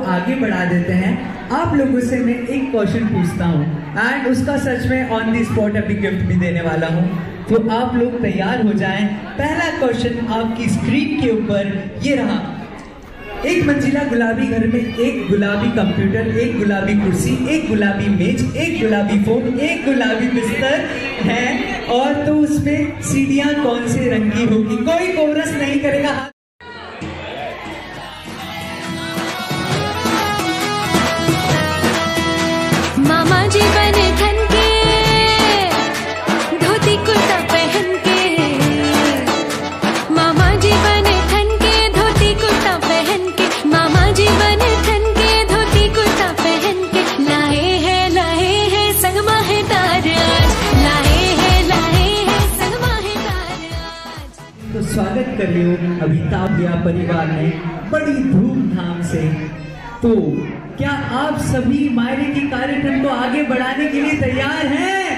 आगे बढ़ा देते हैं। आप लोगों से मैं एक क्वेश्चन पूछता हूँ एंड उसका सच में ऑन द स्पॉट अभी गिफ्ट भी देने वाला हूँ, तो आप लोग तैयार हो जाएं। पहला क्वेश्चन आपकी स्क्रीन के ऊपर ये रहा। एक मंजिला गुलाबी घर में एक गुलाबी कंप्यूटर, एक गुलाबी कुर्सी, एक गुलाबी मेज, एक गुलाबी फोन, एक गुलाबी बिस्तर है, और तो उसमें सीढ़ियां कौन से रंग की होगी? कोई कोरस नहीं करेगा। मामा जी बने ठन के, धोती कुर्ता पहन के, मामा जी बने ठन के, धोती कुर्ता पहन के, मामा जी बने ठन के, धोती कुर्ता पहन के, लाए हैं संगमा है तार आज, लाए हैं संगमा है तार आज। तो स्वागत कर लियो अभी ताबिया परिवार ने बड़ी धूमधाम से। तो क्या आप सभी मायरे के कार्यक्रम को आगे बढ़ाने के लिए तैयार हैं?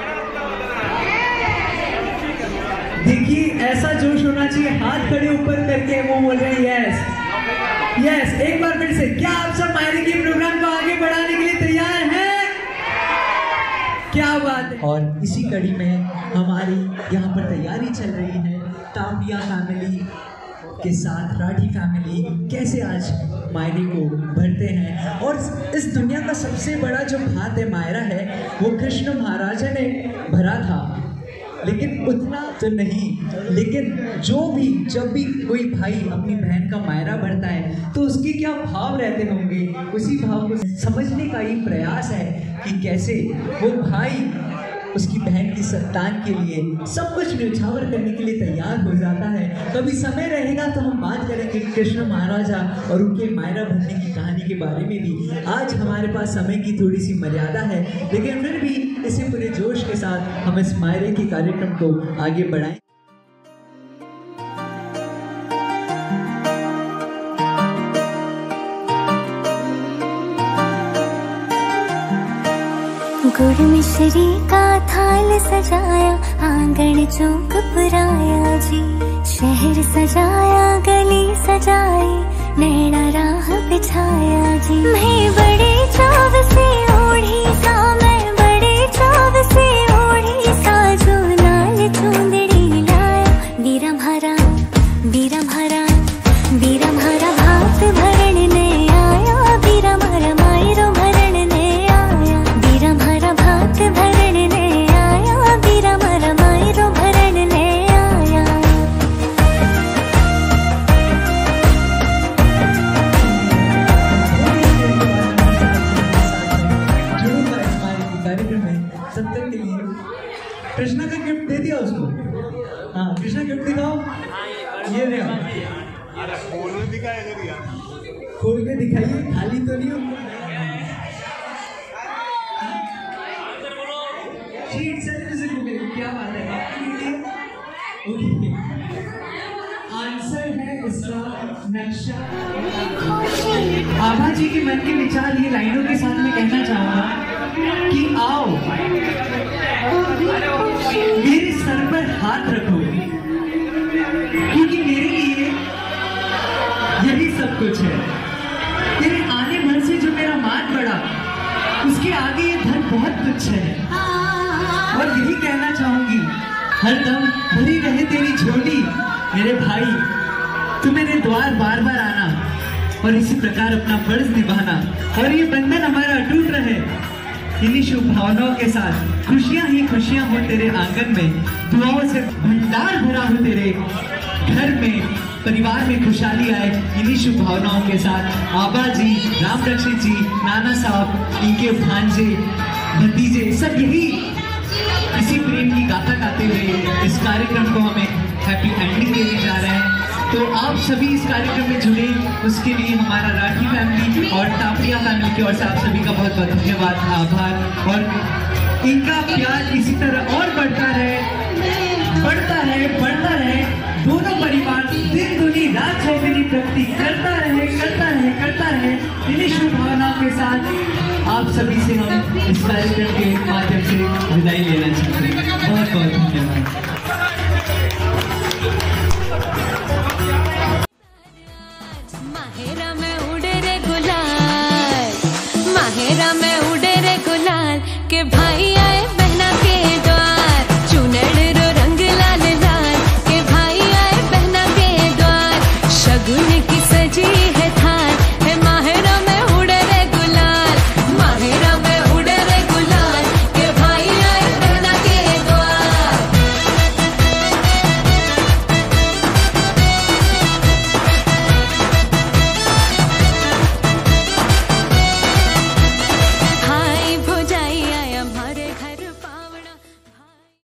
देखिए ऐसा जोश होना चाहिए, हाथ खड़े ऊपर करके वो बोल रहे हैं यस यस। एक बार फिर से, क्या आप सब मायरे के प्रोग्राम को आगे बढ़ाने के लिए तैयार हैं? क्या बात है। और इसी कड़ी में हमारी यहाँ पर तैयारी चल रही है ताबिया फैमिली के साथ राठी फैमिली कैसे आज मायरे को भरते हैं। और इस दुनिया का सबसे बड़ा जो भात है मायरा है, वो कृष्ण महाराजा ने भरा था, लेकिन उतना तो नहीं। लेकिन जब भी कोई भाई अपनी बहन का मायरा भरता है तो उसके क्या भाव रहते होंगे, उसी भाव को समझने का ही प्रयास है कि कैसे वो भाई उसकी बहन की संतान के लिए सब कुछ न्यौछावर करने के लिए तैयार हो जाता है। कभी समय रहेगा तो हम बात करेंगे कृष्ण महाराजा और उनके मायरा भरने की कहानी के बारे में भी। आज हमारे पास समय की थोड़ी सी मर्यादा है, लेकिन फिर भी इसी पूरे जोश के साथ हम इस मायरे के कार्यक्रम को आगे बढ़ाएं। गुड़ मिश्री का थाल सजाया, आंगन चौक पुराया जी, शहर सजाया गली सजाई, नैना राह बिछाया जी। मैं बड़े चाव से ओढ़ी सा, मैं बड़े चाव से ओढ़ी सा, जो लाल चुंदड़ी लाया, बीरा भारा बीरा भारा बीरा भारा भात भरण ने आया, बीरा भारा मायरो भरण ने आया, बीरा भारा भात भरण ने आया, बीरा भारा मायरो भरण ने आया। कार्यक्रम में तब तक के लिए कृष्णा का गिफ्ट दे दिया उसको। हाँ कृष्णा गिफ्ट दिखाओ, ये देखो खोल के दिखाइए, खाली तो नहीं हो। क्या बात है। आंसर है इसका नक्शा। आभा जी के मन के विचार ये लाइनों के साथ मैं कहना चाहूंगा कि आओ मेरे सर पर हाथ रखो, क्योंकि मेरे लिए यही सब कुछ है। तेरे आने भर से जो मेरा मान बढ़ा, उसके आगे ये धन बहुत तुच्छ है। और यही कहना चाहूंगी, हरदम भरी रहे तेरी झोली मेरे भाई, तू मेरे द्वार बार बार आना और इसी प्रकार अपना फर्ज निभाना, और ये बंधन हमारा अटूट रहे। इन्हीं शुभ भावनाओं के साथ खुशियां ही खुशियां हो तेरे आंगन में, दुआओं से भंडार भरा हो तेरे घर में, परिवार में खुशहाली आए। इन्हीं शुभ भावनाओं के साथ आबा जी, राम रक्षित जी, नाना साहब, इनके भांजे भतीजे सब यही इसी प्रेम की गाथा गाते हुए इस कार्यक्रम को हमें हैप्पी एंडिंग देने जा रहे हैं। तो आप सभी इस कार्यक्रम में जुड़े, उसके लिए हमारा राठी फैमिली और तापिया फैमिली की ओर से आप सभी का बहुत बहुत धन्यवाद, आभार। और इनका प्यार इसी तरह और बढ़ता रहे, बढ़ता रहे, बढ़ता रहे। दोनों परिवार दिन दुनी रात चौगुनी प्रगति करता रहे, करता रहे, करता रहे। इन्हीं शुभ भावनाओं के साथ आप सभी से हम इस कार्यक्रम के माध्यम से विदाई लेना चाहते हैं।